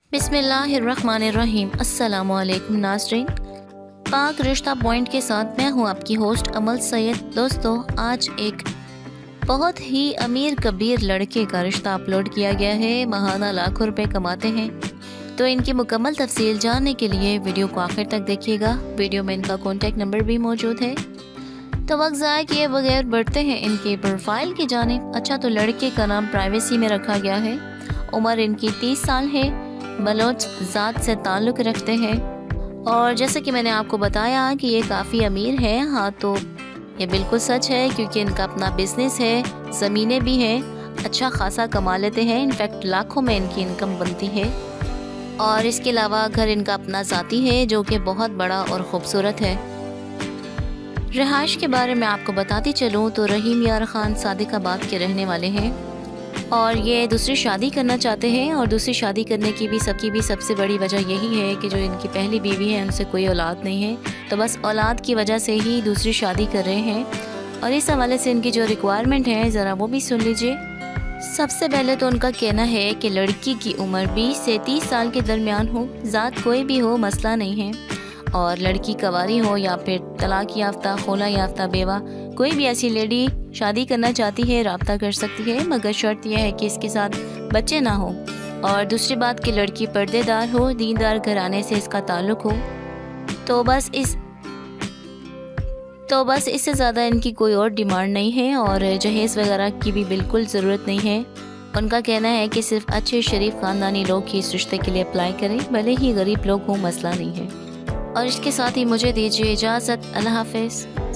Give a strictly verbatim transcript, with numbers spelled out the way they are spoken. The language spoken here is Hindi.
बिस्मिल्लाहिर्रहमानिर्रहीम। अस्सलामु अलैकुम नाज़रीन, पाक रिश्ता पॉइंट के साथ मैं हूँ आपकी होस्ट अमल सैयद। दोस्तों, आज एक बहुत ही अमीर कबीर लड़के का रिश्ता अपलोड किया गया है। महाना लाखों रुपए कमाते हैं। तो इनकी मुकम्मल तफसील जानने के लिए वीडियो को आखिर तक देखिएगा। वीडियो में इनका कॉन्टेक्ट नंबर भी मौजूद है। तो वक्त ज़ाया किए बगैर बढ़ते हैं इनके प्रोफाइल की जानिब। अच्छा, तो लड़के का नाम प्राइवेसी में रखा गया है। उम्र इनकी तीस साल है। बलोच ज़ात से ताल्लुक़ रखते हैं और जैसे कि मैंने आपको बताया कि ये काफ़ी अमीर है। हाँ, तो ये बिल्कुल सच है क्योंकि इनका अपना बिजनेस है, ज़मीनें भी हैं, अच्छा खासा कमा लेते हैं। इनफैक्ट लाखों में इनकी इनकम बनती है। और इसके अलावा घर इनका अपना ज़ाती है जो कि बहुत बड़ा और ख़ूबसूरत है। रिहाइश के बारे में आपको बताती चलूँ तो रहीम यार ख़ान सादिकाबाद के रहने वाले हैं और ये दूसरी शादी करना चाहते हैं। और दूसरी शादी करने की भी सबकी भी सबसे बड़ी वजह यही है कि जो इनकी पहली बीवी है उनसे कोई औलाद नहीं है, तो बस औलाद की वजह से ही दूसरी शादी कर रहे हैं। और इस हवाले से इनकी जो रिक्वायरमेंट है ज़रा वो भी सुन लीजिए। सबसे पहले तो उनका कहना है कि लड़की की उम्र बीस से तीस साल के दरमियान हो, ज़ात कोई भी हो मसला नहीं है। और लड़की कवारी हो या फिर तलाक याफ्ता, खोला याफ्ता बेवा, कोई भी ऐसी लेडी शादी करना चाहती है राब्ता कर सकती है, मगर शर्त यह है कि इसके साथ बच्चे ना हो। और दूसरी बात कि लड़की पर्देदार हो, दीनदार घराने से इसका ताल्लुक़ हो। तो बस इस तो बस इससे ज़्यादा इनकी कोई और डिमांड नहीं है और जहेज़ वगैरह की भी बिल्कुल ज़रूरत नहीं है। उनका कहना है कि सिर्फ अच्छे शरीफ ख़ानदानी लोग ही इस रिश्ते के लिए अप्लाई करें, भले ही गरीब लोग हों, मसला नहीं है। और इसके साथ ही मुझे दीजिए इजाज़त। अल्लाह हाफ़िज़।